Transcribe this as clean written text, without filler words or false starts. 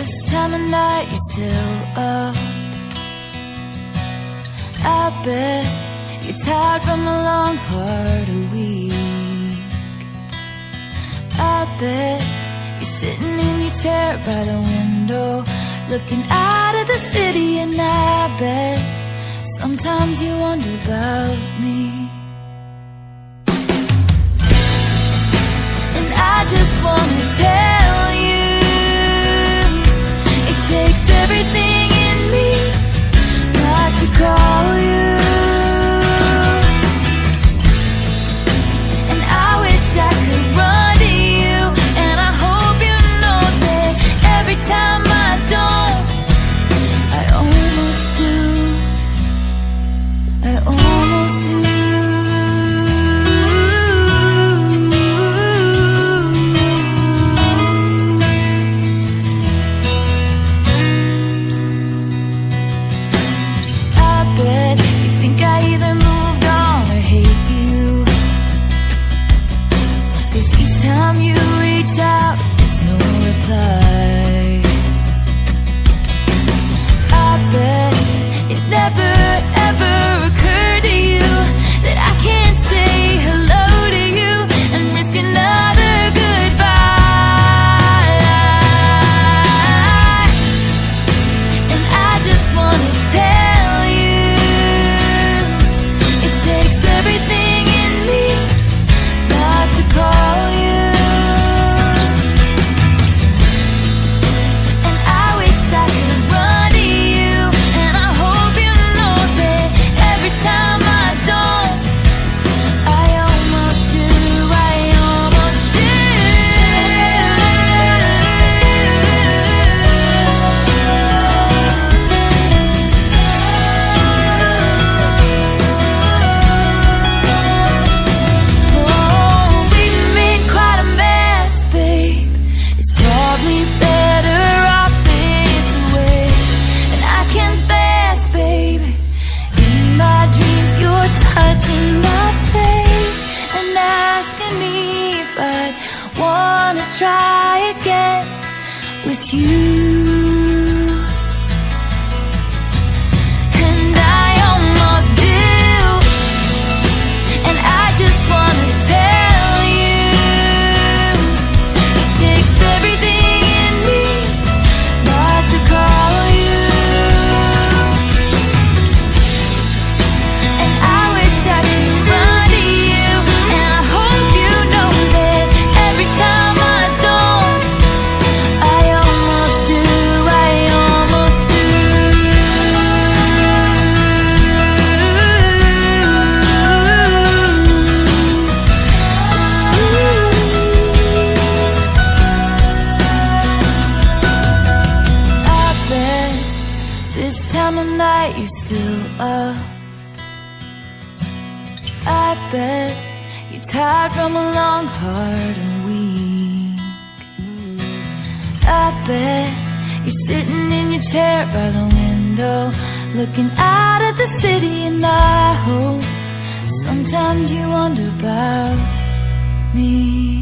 This time of night you're still up. I bet you're tired from a long, hard week. I bet you're sitting in your chair by the window, looking out at the city. And I bet sometimes you wonder about me. And I just wanna tell you, it takes everything in me not to call you. And I wish I could run to you, and I hope you know that every time I don't, I almost do. I almost do. Time you reach out, there's no reply. I bet it never ever occurred to you that I can't say hello to you and risk another goodbye. And I just wanna tell you, it takes everything in me not to call you. Try again with you. And I almost do. And I just wanna tell you, it takes everything in me not to call you. And I wish I could run to you, and I hope you know that every time this time of night you're still up. I bet you're tired from a long, hard week. I bet you're sitting in your chair by the window, looking out at the city. And I hope sometimes you wonder about me.